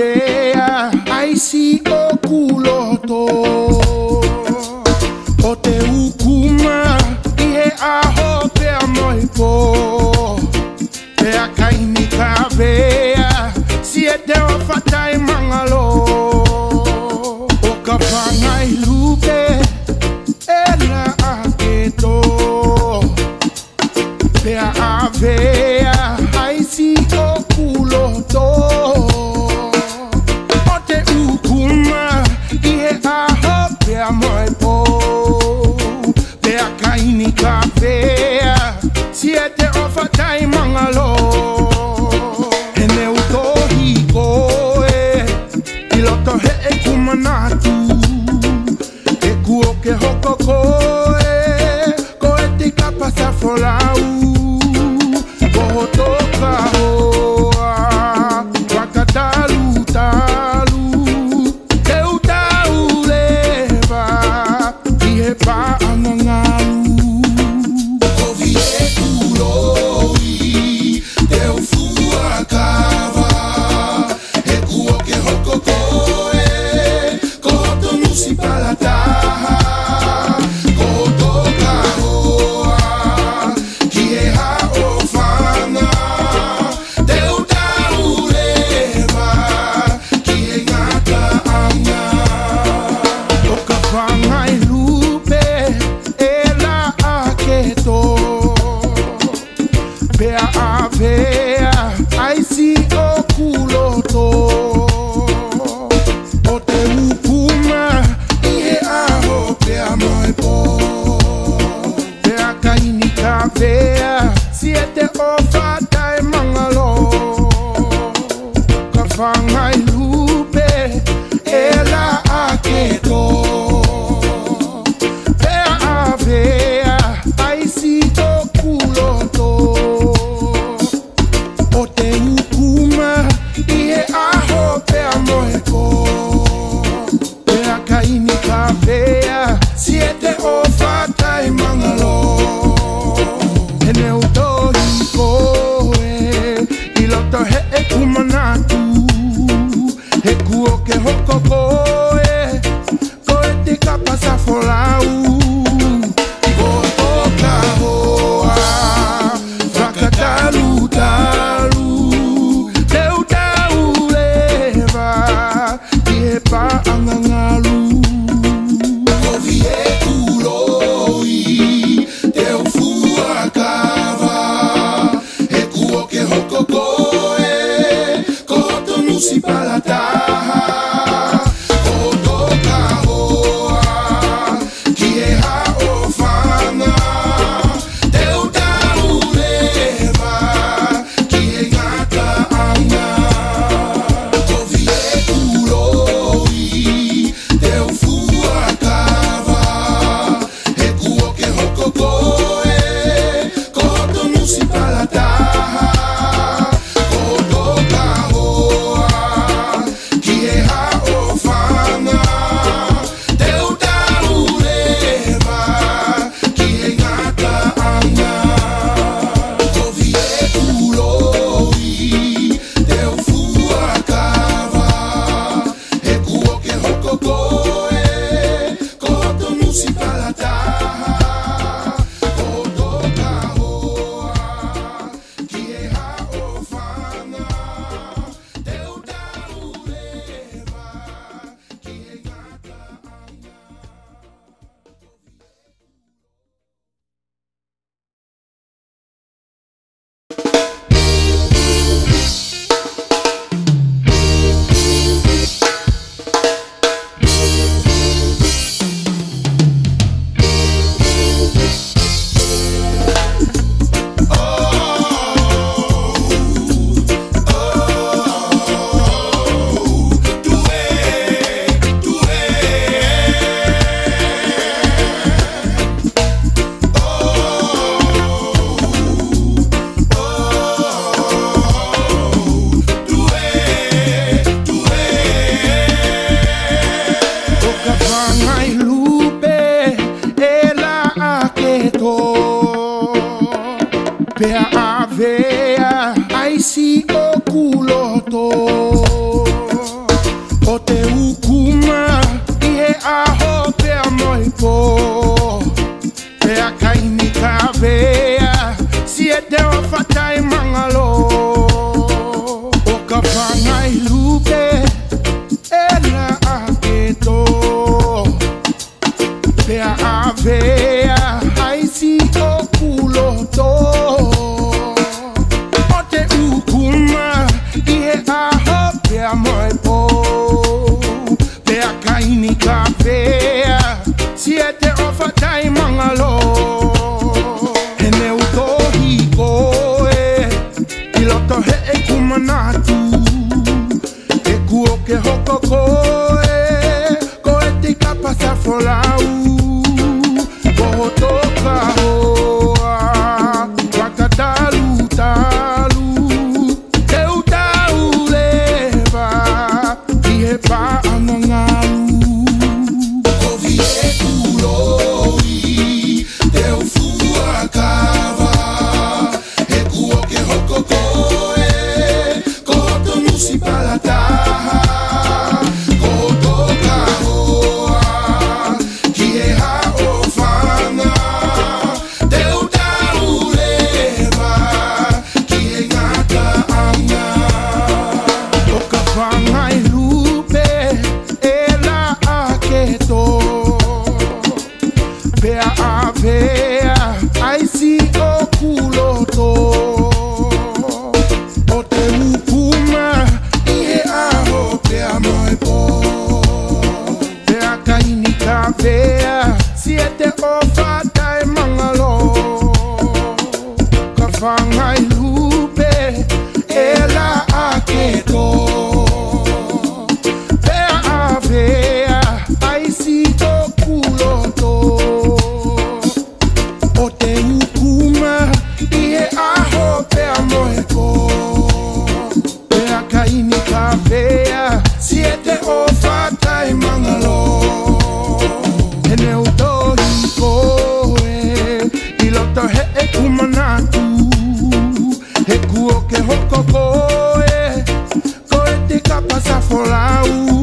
vea, ai si o kuloto. O te ukuma, ihe aho pe amoi po. Pe a kaini ka vea, si e te o fatai mangalo. O ka pangai lupe, e na aketo. Pe a vea, ai si o kuloto. O te ukuma, ihe aho pe amoi po. Pe a kaini ka vea, si e te o fatai mangalo. Manatu, e kuo ke hoko koe, koe te kapasa folau, koho toka hoa, wakatalu talu, te utau leva, ihe pa angangalu. Kovi e kuroi, te ufua kava, e kuo ke hoko koe, si palataha, kotoka hoa, kie ha ofana, te utau leva, kie ngata anga. O ka whangai lupe, e la aketo, pea a vea, ai si o kuloto. O te ukuma, vea, siete o fatai mangalo. Ka whangai lupe, e la aketo. Pea a vea, ai si o kuloto. O te ukuma, ie aho pea moeko. Pea kaini ka vea, siete o fatai mangalo. He kumanatu, he kuo ke hoko koe, koe te kapasa folau, ko toka hoa, wakatalu talu, te utau leva, ie pa angangalu. Kovi e kuloi, te ufua kava, he kuo ke hoko koe, si palataha, kotoka hoa, kie ha ofana, te utau leva, kie ngata anga. Kovi e kuloi, te ufua kava, he kuo ke hoko koe, kotonu si palataha, kotoka hoa, moi po pe a kaini ka vea siete ofa tai mangalo ene uto hiko piloto he e kumanatu e kuo ke hokoko ko e tika pasa folau ko toka hoa wakatalu talu teu tau leva ie pa anangalu ko vie kuloi teu fuakava e kuo ke hokoko ko tonu si palataha ko toka hoa kie ha ofanga teu tau leva kie ngata anga toka Fainga'a lupe e la aketo pea avea ai si o kuloto o te upuma ihe aho pea moi po pea kaini ka vea siete o fatai mangalo ka Fainga'a lupe e la aketo pea avea ai si o kuloto o te ukuma ie aho pea moeko pea kaini ka vea siete o fatai mangalo ene utohi koe piloto he e kumanatu he kuo ke hoko koe ko e tika pasa folau